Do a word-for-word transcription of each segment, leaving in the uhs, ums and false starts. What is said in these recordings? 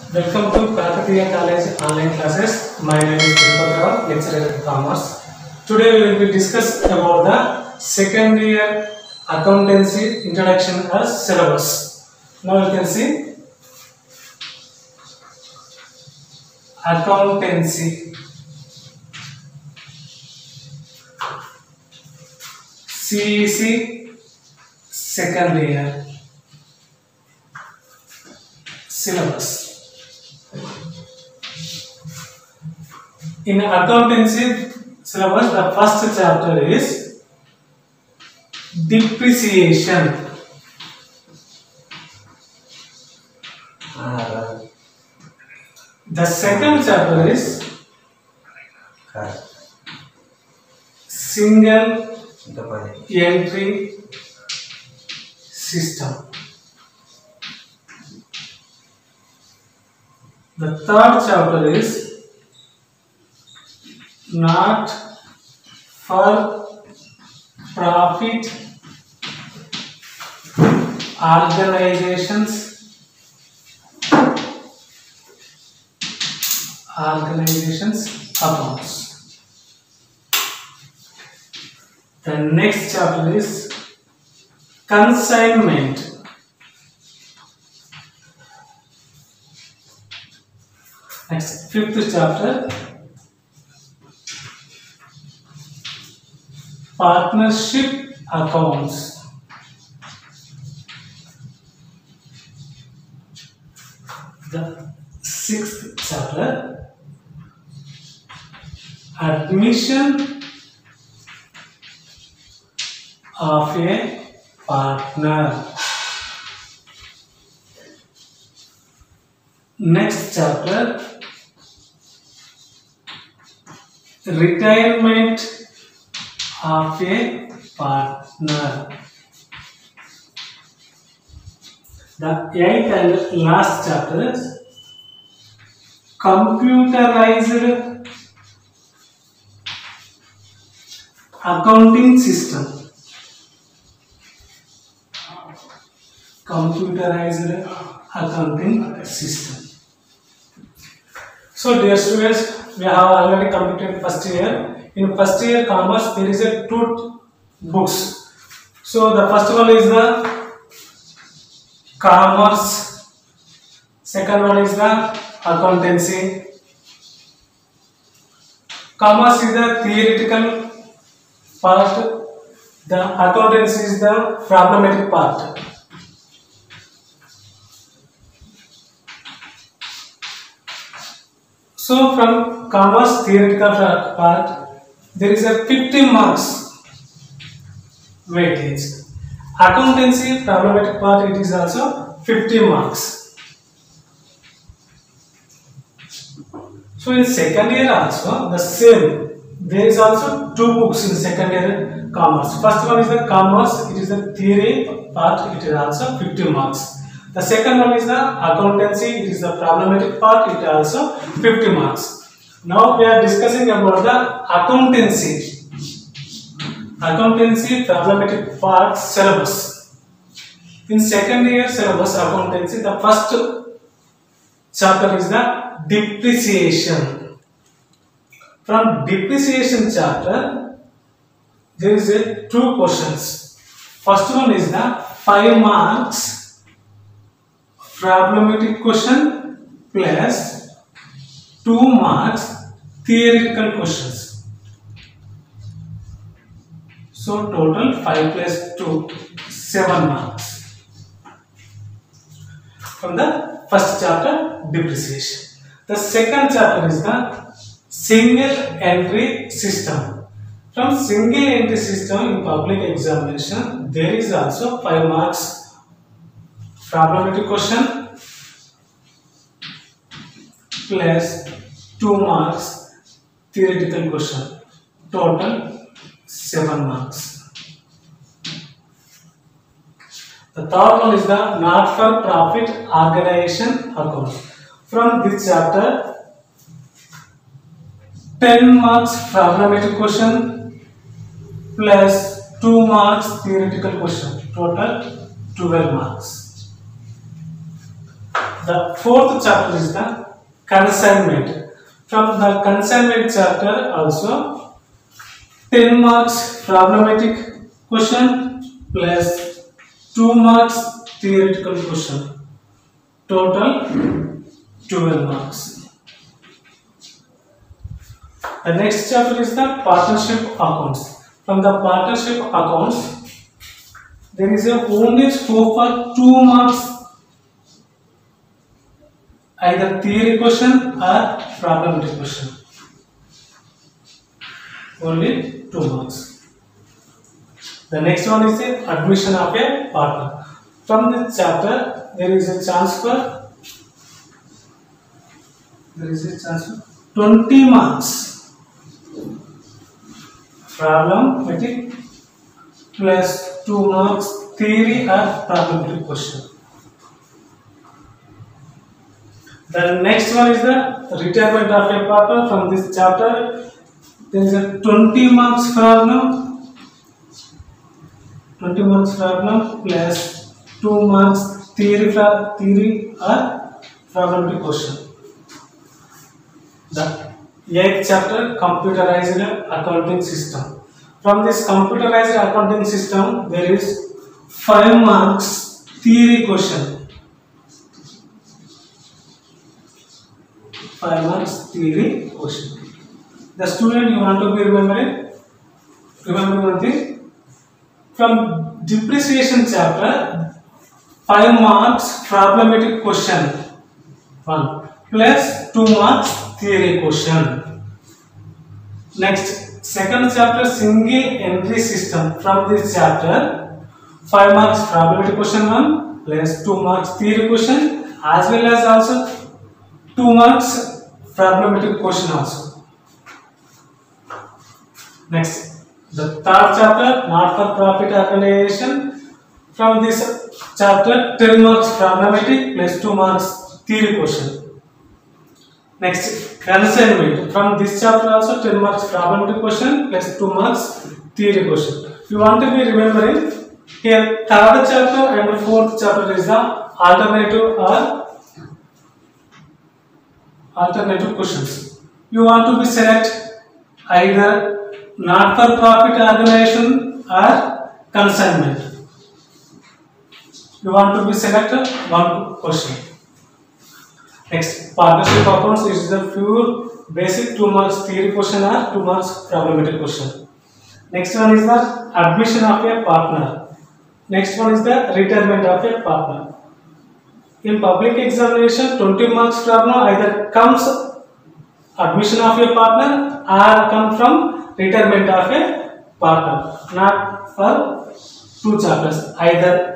Welcome to Kakatiya College online classes. My name is Ch.Thirupathi, lecturer in Commerce. Today we will be discuss about the second year accountancy introduction as syllabus. Now you can see accountancy, C E C second year syllabus. In accountancy syllabus, the first chapter is depreciation. Uh, the second chapter is single entry system. The third chapter is not for profit organizations organizations accounts. The next chapter is consignment. Next, fifth chapter, partnership accounts. The sixth chapter, admission of a partner. Next chapter, retirement of a partner. The eighth and last chapter is computerized accounting system. Computerized accounting system. So dear students, we have already completed first year. In first year commerce there is a two books. So the first one is the commerce, second one is the accountancy. Commerce is the theoretical part, the accountancy is the problematic part. So from commerce theoretical part there is a fifty marks weightage. Accountancy problematic part, it is also fifty marks. So in second year also the same. There is also two books in second year commerce. First one is the commerce, it is the theory part, it is also fifty marks. The second one is the accountancy, it is the problematic part, it is also fifty marks. Now we are discussing about the accountancy. Accountancy problematic part syllabus. In second year syllabus accountancy, the first chapter is the depreciation. From depreciation chapter, there is a two questions. First one is the five marks problematic question plus two marks theoretical questions. So total five plus two, seven marks. From the first chapter depreciation. The second chapter is the single entry system. From single entry system in public examination there is also five marks problematic question plus two marks theoretical question, total seven marks. The third one is the not for profit organization account. From this chapter ten marks problematic question plus two marks theoretical question, total twelve marks. The fourth chapter is the consignment. From the consignment chapter also ten marks problematic question plus two marks theoretical question. Total twelve marks. The next chapter is the partnership accounts. From the partnership accounts, there is a only scope for two marks, either theory question or problematic question. Only two marks. The next one is the admission of a partner. From this chapter, there is a chance for there is a chance for twenty marks. Problematic plus two marks theory or problematic question. The next one is the retirement of a partner. From this chapter, there is a twenty marks problem, twenty marks problem plus two marks theory theory or problematic question. The eighth chapter, computerized accounting system. From this computerized accounting system, there is five marks theory question. Five marks theory question. The student you want to be remembering, remember one thing. From depreciation chapter, five marks problematic question one plus two marks theory question. Next, second chapter single entry system. From this chapter, five marks probability question one plus two marks theory question as well as also two marks problematic question also. Next, the third chapter not for profit organization. From this chapter, ten marks problematic plus two marks theory question. Next, consignment. From this chapter also ten marks problematic question plus two marks theory question. You want to be remembering here third chapter and fourth chapter is the alternative or alternative questions. You want to be select either not for profit organization or consignment. You want to be select one question. Next, partnership accounts is the pure basic two marks theory question or two marks problematic question. Next one is the admission of a partner. Next one is the retirement of a partner. In public examination, twenty marks problem either comes admission of a partner or come from retirement of a partner. Not for two chapters, either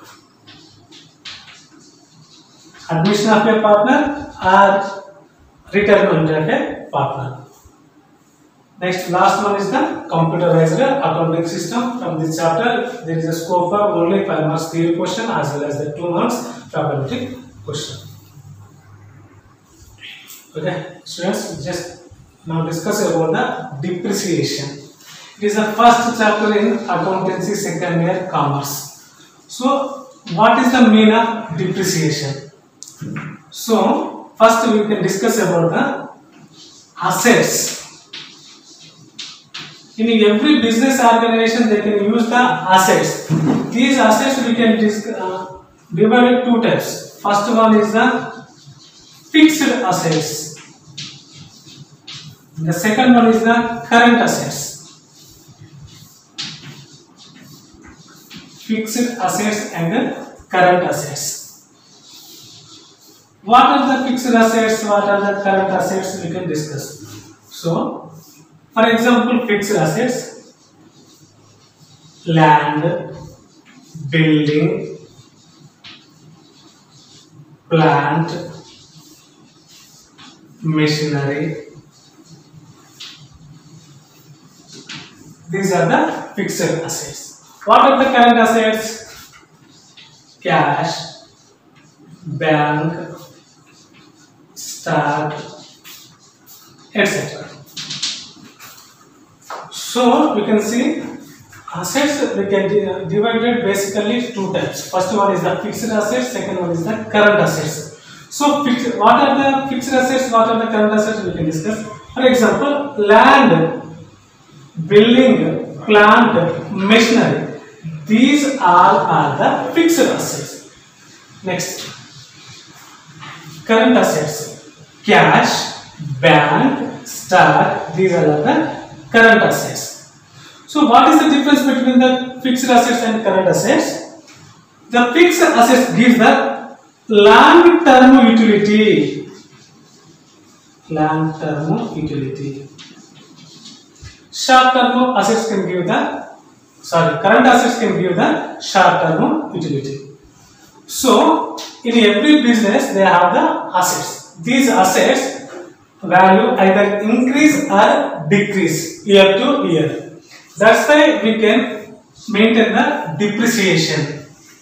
admission of a partner or retirement of a partner. Next, last one is the computerized accounting system. From this chapter, there is a scope for only five marks theory question as well as the two marks problematic question. Okay, students, just now discuss about the depreciation. It is the first chapter in accountancy second year commerce. So, what is the meaning of depreciation? So, first we can discuss about the assets. In every business organization, they can use the assets. These assets we can uh, divide in two types. First one is the fixed assets. The second one is the current assets. Fixed assets and the current assets. What are the fixed assets? What are the current assets? We can discuss. So, for example, fixed assets, land, building, plant, machinery. These are the fixed assets. What are the current assets? Cash, bank, stock, et cetera. So we can see assets we can divide it basically two types. First one is the fixed assets, second one is the current assets. So fixed, what are the fixed assets, what are the current assets, we can discuss. For example, land, building, plant, machinery, these all are the fixed assets. Next, current assets, cash, bank, stock, these are the current assets. So what is the difference between the fixed assets and current assets? The fixed assets gives the long term utility. Long term utility. Short term assets can give the, sorry, current assets can give the short term utility. So in every business they have the assets. These assets value either increase or decrease year to year. That's why we can maintain the depreciation.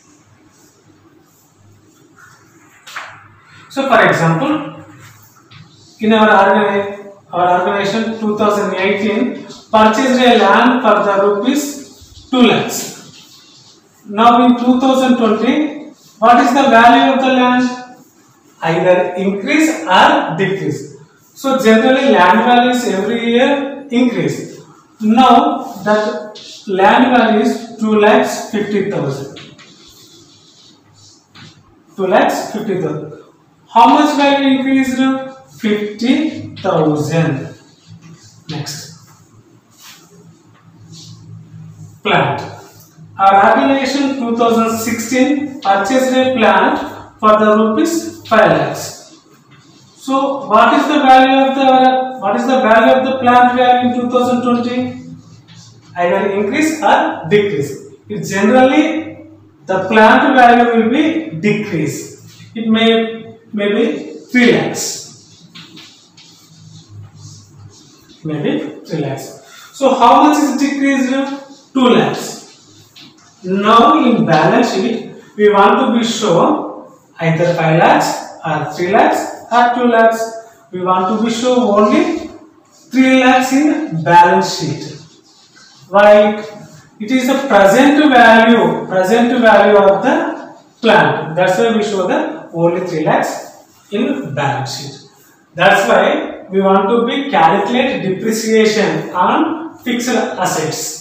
So for example, in our organi our organization two thousand eighteen purchased a land for the rupees two lakhs. Now in two thousand twenty, what is the value of the land? Either increase or decrease. So generally land values every year increase. Now that land value is two lakhs fifty thousand. two lakhs fifty thousand. How much value increased? fifty thousand. Next, plant. Our organization two thousand sixteen purchased a plant for the rupees five lakhs. So what is the value of the what is the value of the plant value in two thousand twenty? Either increase or decrease. It generally the plant value will be decrease. It may maybe three lakhs. Maybe three lakhs. So how much is decreased? two lakhs. Now in balance sheet we want to be shown either five lakhs or three lakhs or two lakhs. We want to be shown only three lakhs in balance sheet. Why? It is the present value, present value of the plant. That's why we show the only three lakhs in balance sheet. That's why we want to be calculate depreciation on fixed assets.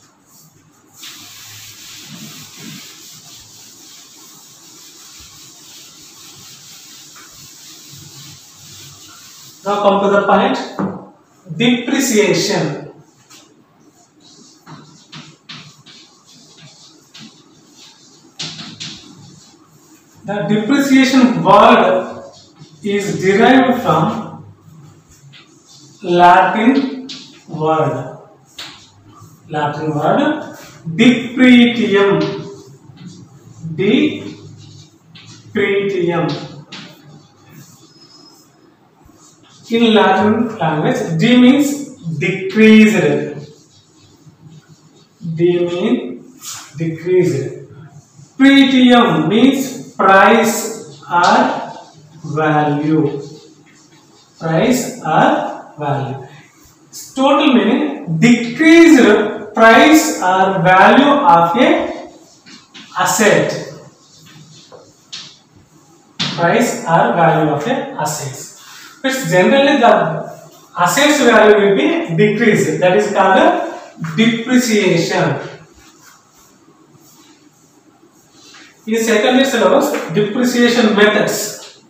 Now come to the point, depreciation. The depreciation word is derived from Latin word. Latin word depretium. Depretium. In Latin language, D means decreased. D means decreased. Pretium means price or value. Price or value. Total meaning decreased price or value of a asset. Price or value of a assets. But generally the assets value will be decreased. That is called depreciation. In secondary syllabus, depreciation methods.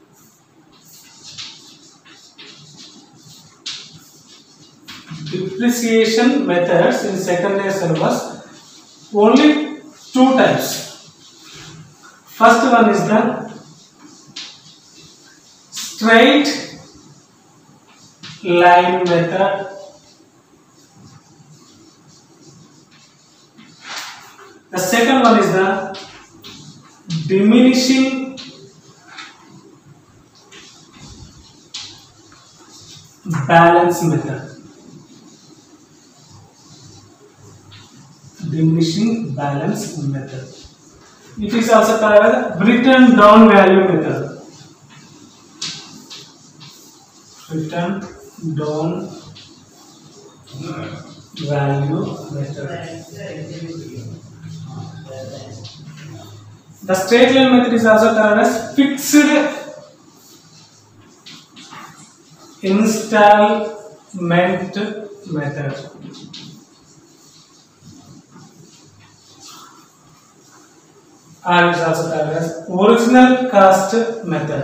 Depreciation methods in secondary syllabus, only two types. First one is the straight line method. The second one is the diminishing balance method. Diminishing balance method. It is also called as written down value method. Written down value method. The straight line method is also called as fixed installment method. And it is also called as original cost method.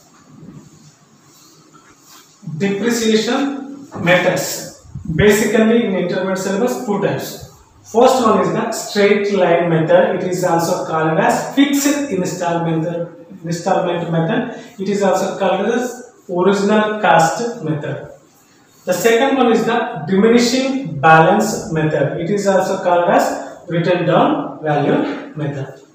Depreciation methods. Basically, in intermediate syllabus, two types. First one is the straight line method. It is also called as fixed installment installment method. It is also called as original cost method. The second one is the diminishing balance method. It is also called as written down value method.